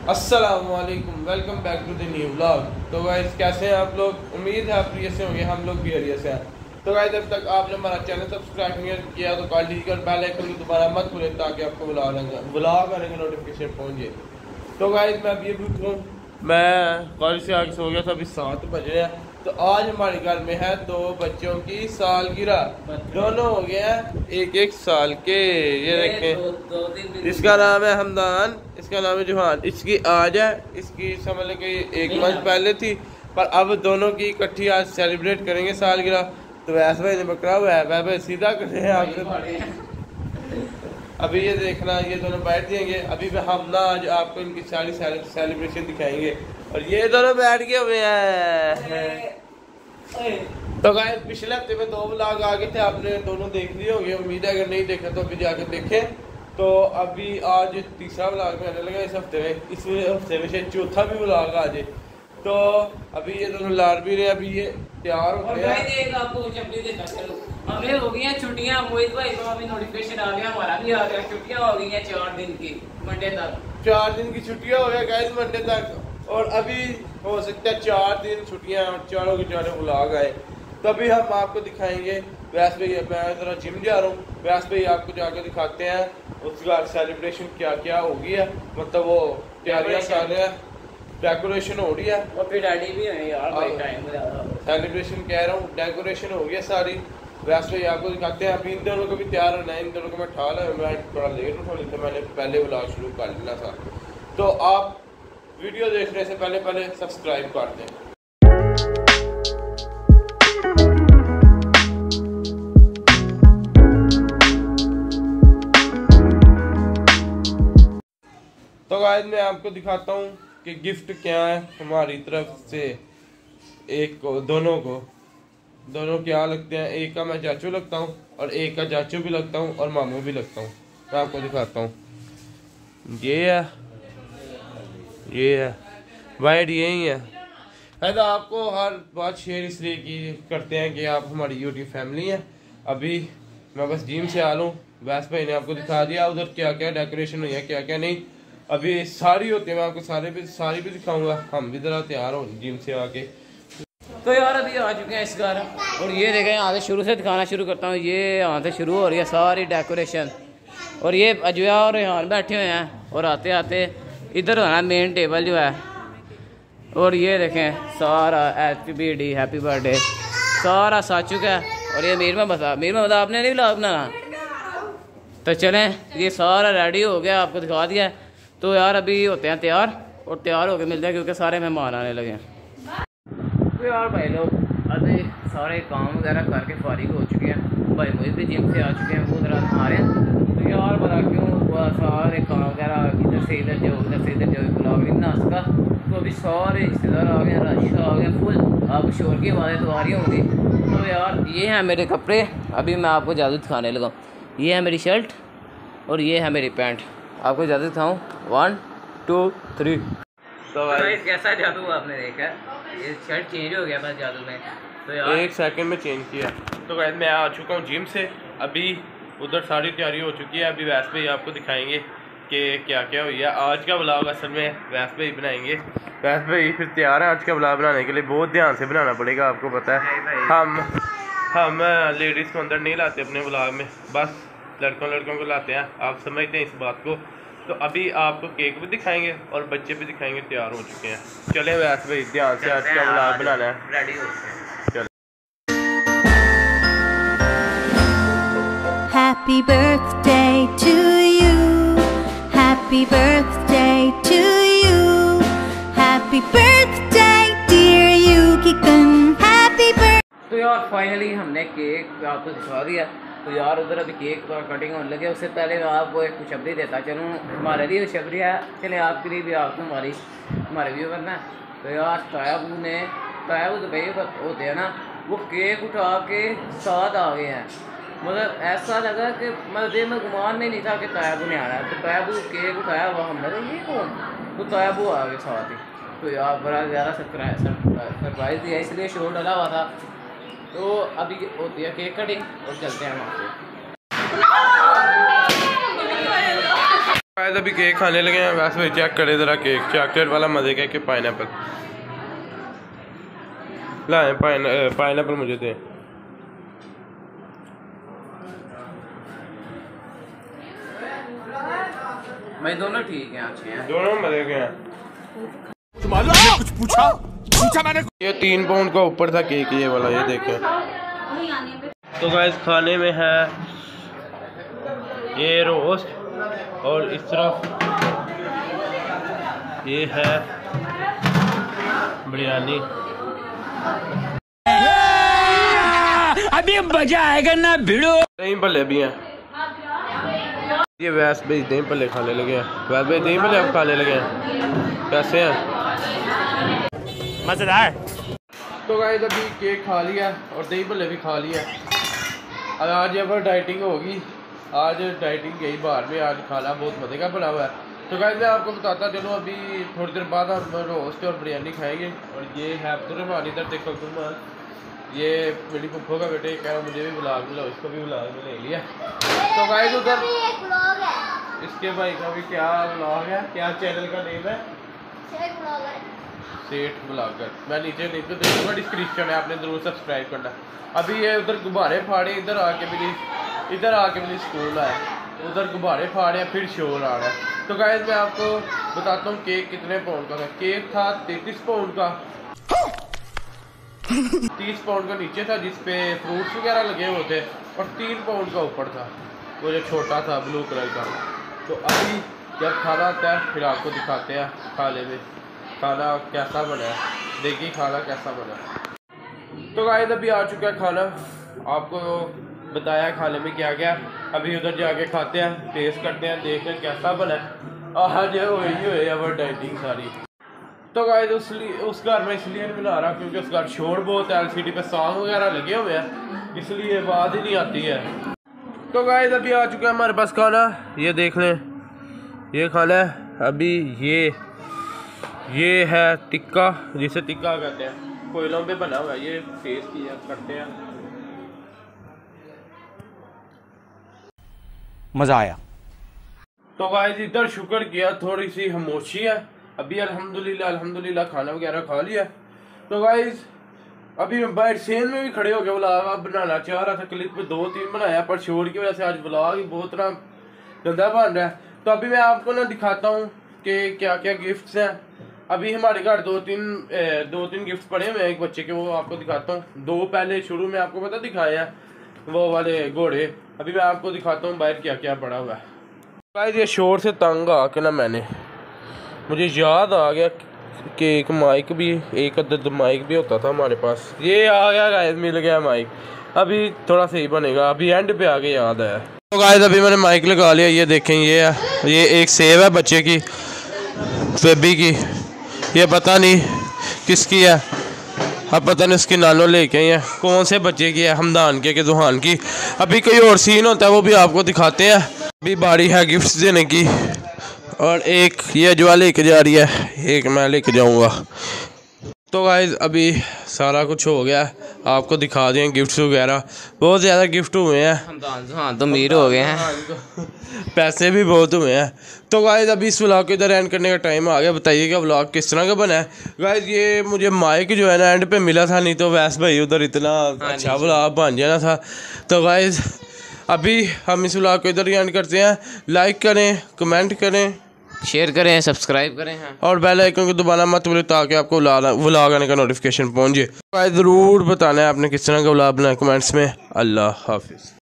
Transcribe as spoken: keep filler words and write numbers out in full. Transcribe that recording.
अस्सलामुअलैकुम, welcome back to the new vlog. तो guys कैसे हैं आप लोग? उम्मीद है आप प्रिय से होंगे, हम लोग भी एरिया से हैं। तो गाइस जब तक आपने हमारा चैनल सब्सक्राइब नहीं किया तो कॉल लीजिए और बेल आइकन को दोबारा मत भूलें ताकि आपको व्लॉग व्लॉग आने का नोटिफिकेशन पहुँचे। तो गाइस मैं अभी अभी उठूँ, मैं कॉलेज से आगे सो गया था, अभी सात बजे है। तो आज हमारे घर में है दो बच्चों की सालगिरह, दोनों हो गए हैं एक एक साल के। ये देखें, इसका नाम है हमदान, इसका नाम है जुहान। इसकी आज है, इसकी समझ लें कि एक मंथ पहले थी, पर अब दोनों की इकट्ठी आज सेलिब्रेट करेंगे सालगिरह। तो वैसे भाई ने पकड़ा हुआ है, वह भाई सीधा कर रहे हैं आपसे। अभी ये देखना, ये दोनों बैठ जाएंगे। अभी हम ना आज आपको इनकी सारी सेलिब्रेशन दिखाएंगे और ये दोनों बैठ गए हुए हैं। तो गाइस पिछले हफ्ते में दो व्लॉग आ गए थे, आपने दोनों देख लिए होंगे, उम्मीद है अगर नहीं देखा तो अभी जाकर देखें। तो अभी आज तीसरा व्लॉग में आने लगा इस हफ्ते में, इस हफ्ते में से चौथा भी व्लॉग आ जाए। तो अभी ये दोनों लाड़ भी रहे, अभी ये तैयार हो गए हैं। हमें हो गई हैं छुट्टियां, मोहित भाई को अभी नोटिफिकेशन आ गया, हमारा भी आ गया, छुट्टियां हो गई हैं चार दिन की, मंडे तक चार दिन की छुट्टियां हो गया गाइस मंडे तक। और अभी हो सकता है चार दिन छुट्टियां चारों के चारों व्लॉग आए। तो अभी हम आपको दिखाएंगे। वैसे भाई मैं जरा जिम जा रहा हूँ, वैसे भाई आपको जाकर दिखाते हैं उसका सेलिब्रेशन क्या क्या हो गई है, मतलब वो तैयारियां कर रहे हैं, डेकोरेशन हो रही है। और फिर डैडी भी है यार, भाई टाइम सेलिब्रेशन कह रहा हूँ, डेकोरेशन हो गई है सारी। वैसे भाई आपको दिखाते हैं। अभी इन दोनों को भी तैयार होना है, इन दोनों को मैं ठा ला, मैं थोड़ा लेट उठा लेता, मैंने पहले व्लॉग शुरू कर लेना था। तो आप वीडियो देखने से पहले पहले सब्सक्राइब कर दें। तो गाइस मैं आपको दिखाता हूँ कि गिफ्ट क्या है हमारी तरफ से। एक को, दोनों को, दोनों क्या लगते हैं। एक का मैं चाचू लगता हूँ और एक का चाचू भी लगता हूँ और मामू भी लगता हूँ। मैं आपको दिखाता हूँ, ये है, ये है वाइट, यही है। है तो आपको हर बात शेयर इसलिए की करते हैं कि आप हमारी यूट्यूब फैमिली हैं। अभी मैं बस जिम से आ लूँ, वैसे भाई ने आपको दिखा दिया उधर क्या क्या डेकोरेशन हुई है, क्या क्या नहीं। अभी सारी होती है, मैं आपको सारे भी सारी भी दिखाऊंगा। हम भी ज़रा तैयार हो जिम से आके। तो यार अभी आ चुके हैं इस घर, और ये देखें यहाँ से शुरू से दिखाना शुरू करता हूँ। ये यहाँ से शुरू हो रही है सारी डेकोरेशन, और ये अजया और रेहान बैठे हुए हैं, और आते आते इधर होना मेन टेबल जो है। और ये देखें सारा हैप्पी बर्थडे हैप्पी बर्थडे सारा साथ चुका है। और ये मीर में बता मीर में बता आपने नहीं व्लॉग बनाना। तो चलें, ये सारा रेडी हो गया, आपको दिखा दिया है। तो यार अभी होते हैं तैयार, और तैयार होकर मिलते हैं क्योंकि सारे मेहमान आने लगे हैं। तो यार भाई लोग अभी सारे काम वगैरह करके फारिग हो चुके हैं। भाई मुझे भी जिम से आ चुके हैं, वो जरा आ रहे हैं। तो यार बता क्यों सारे काम वगैरह इधर से इधर जो इधर से इधर जो ब्लॉग नहीं बना सका। तो अभी सारे रिश्तेदार आ गए, रश आ गया फुल। आप शोर की आवाज़ें तो आ रही होंगी। तो यार ये हैं मेरे कपड़े, अभी मैं आपको जादू दिखाने लगा। ये है मेरी शर्ट और ये है मेरी पैंट, आपको जादू दिखाऊँ। One two three. तो भाई कैसा जादू आपने देखा, ये शर्ट चेंज हो गया बस जादू में। तो यार एक सेकंड में चेंज किया। तो गाइस मैं आ चुका हूँ जिम से, अभी उधर सारी तैयारी हो चुकी है। अभी वैसे भाई आपको दिखाएंगे कि क्या क्या हुई है। आज का व्लॉग असल में वैसे भाई बनाएंगे। वैसे भाई फिर तैयार है आज का व्लॉग बनाने के लिए, बहुत ध्यान से बनाना पड़ेगा, आपको पता है। हम हम लेडीज़ को अंदर नहीं लाते अपने व्लॉग में, बस लड़कों लड़कों को लाते हैं, आप समझते हैं इस बात को। तो अभी आपको केक भी दिखाएंगे और बच्चे भी दिखाएंगे, तैयार हो चुके हैं। चले वैसे भाई ध्यान से आज का व्लॉग बनाना है, रेडी हो चुके हैं। Happy birthday to you. Happy birthday to you. Happy birthday dear Yuki-kun. Happy birthday. तो यार फाइनली हमने केक आपको दिखा दिया। तो यार उधर अभी केक का कटिंग होने लगे, उससे पहले मैं आपको एक खुशखबरी देता चलूँ। हमारे लिए खुशखबरी है, चले आपके लिए भी, आपको हमारी हमारे व्यू करना है। तो यार तायाबू ने तायाबू तो भाई होते हैं ना, वो केक उठा के साथ आ गए हैं। मतलब ऐसा लगा कि मतलब में गुमान नहीं, नहीं था कि तायाबू ने आना है। तो तायाबू केक उठाया हुआ, हमने कहा ये कौन, तो तायाबू आ गए साथ ही। तो यार बड़ा ज़्यादा सरप्राइज दिया, इसलिए शोर डाला हुआ था। तो अभी होती है केक कटिंग और चलते हैं वहाँ पे। गाइस अभी केक खाने लगे हैं। वैसे चेक करें ज़रा केक, चॉकलेट वाला मज़े का कि पाइनएप्पल लाए, पाइन पाइनएप्पल मुझे दे। भाई दोनों ठीक हैं, अच्छे हैं, दोनों मज़े के हैं। कुछ पूछा पूछा मैंने। ये तीन पाउंड का ऊपर था केक ये वाला, ये देखें। तो गाइस खाने में है ये रोस्ट और इस तरफ ये है बिरयानी। अभी मजा आएगा ना भिड़ो। दही भल्ले भी हैं। ये वैस भाई दही भल्ले खाने लगे हैं। वैस भाई दही भल्ले अब खाने लगे हैं। कैसे हैं? मजेदार। तो गाइस अभी केक खा लिया और दही भल्ले भी खा लिया। अब आज यहाँ पर डाइटिंग होगी। आज डाइटिंग गई बाहर में, आज खाना बहुत मज़े का बना हुआ है। तो गाइस मैं आपको बताता चलो, अभी थोड़ी देर बाद हम रोस्ट और बिरयानी खाएंगे। और ये है अब्दुर्रहमान, इधर देखो अब्दुर्रहमान, ये मेरी पुप्पो का बेटे कह रहा मुझे भी ब्लॉग मिला, इसको भी ब्लॉग में ले लिया। तो गाइस उधर इसके भाई का भी क्या ब्लॉग है, क्या चैनल का नेम है? सेठ ब्लॉगर। मैं नीचे लिंक तो दूंगा, डिस्क्रिप्शन है, आपने ज़रूर सब्सक्राइब करना। अभी ये उधर गुब्बारे फाड़े, इधर आके मेरी इधर आके मेरी स्कूल आया, उधर गुब्बारे फाड़े, फिर शोर आ रहा है। तो गाइस मैं आपको बताता हूँ केक कितने पाउंड का था। केक था तैंतीस पाउंड का, तीस पाउंड का नीचे था जिसपे फ्रूट्स वगैरह लगे हुए थे, और तीन पाउंड का ऊपर था, वो जो छोटा था ब्लू कलर का। तो अभी जब खाना आता है फिर आपको दिखाते हैं खाने में खाना कैसा बना है, देखिए खाना कैसा बना है। तो गाइस अभी आ चुका है खाना, आपको बताया खाने में क्या क्या। अभी उधर जाके खाते हैं, टेस्ट करते हैं, देखते हैं कैसा बना है। आज वही हुई है डाइटिंग सारी। तो गाइस उसलिए उस घर में इसलिए नहीं बना रहा क्योंकि उस घर शोर बहुत है, एलसीडी पे सॉन्ग वगैरह लगे हुए हैं, इसलिए आवाज़ ही नहीं आती है। तो गाइस अभी आ चुका है हमारे पास खाना, ये देख लें, ये खाना है। अभी ये ये है टिक्का, जिसे टिक्का कहते हैं, कोयलों पे बना हुआ है। ये टेस्ट किया करते हैं, मजा आया। तो गाइस इधर शुक्र किया, थोड़ी सी खामोशी है। अभी अल्हम्दुलिल्लाह अल्हम्दुलिल्लाह खाना वगैरह खा लिया। तो गाइस अभी मैं बाहर सेन में भी खड़े होकर व्लॉग बनाना चाह रहा था, क्लिप में दो तीन बनाया, पर शोर की वजह से आज व्लॉग ही बहुत ना गंदा बन रहा है। तो अभी मैं आपको ना दिखाता हूँ कि क्या क्या गिफ्ट्स हैं। अभी हमारे घर दो तीन ए, दो तीन गिफ्ट पड़े हुए हैं एक बच्चे के, वो आपको दिखाता हूँ। दो पहले शुरू में आपको पता दिखाए हैं, वो वाले घोड़े। अभी मैं आपको दिखाता हूँ बाहर क्या क्या पड़ा हुआ है। गाइस ये शोर से तंग आके ना मैंने मुझे याद आ गया कि एक माइक भी, एक अदद माइक भी होता था हमारे पास। ये आ गया गाइस, मिल गया माइक। अभी थोड़ा सही बनेगा, अभी एंड पे आके याद आया। तो गाइस अभी मैंने माइक लगा लिया, ये देखें, ये है, ये एक सेव है बच्चे की, बेबी की, ये पता नहीं किसकी है, अब पता नहीं उसकी नानो लेके आई है, कौन से बच्चे की है, हमदान के के जुहान की। अभी कोई और सीन होता है वो भी आपको दिखाते हैं। अभी बारी है गिफ्ट्स देने की, और एक ये अजवा लेके जा रही है, एक मैं लेके जाऊंगा। तो गाइस अभी सारा कुछ हो गया, आपको दिखा दें गिफ्ट्स वगैरह, बहुत ज़्यादा गिफ्ट हुए हैं। हाँ तो अमीर हो गए हैं, पैसे भी बहुत हुए हैं। तो गाइस अभी इस व्लॉग को इधर एंड करने का टाइम आ गया। बताइएगा व्लॉग किस तरह का बना है। गाइस ये मुझे माइक जो है ना एंड पे मिला था, नहीं तो वैसे भाई उधर इतना अच्छा व्लॉग बन जाना था। तो गाइस अभी हम इस व्लॉग को इधर ही एंड करते हैं। लाइक करें, कमेंट करें, शेयर करें, सब्सक्राइब करें, हाँ। और बेल आइकन को दबाना मत भूलें ताकि आपको व्लॉग आने का नोटिफिकेशन पहुंचे। गाइस ज़रूर बताना है आपने किस तरह का व्लॉग बनाया कमेंट्स में। अल्लाह हाफिज़।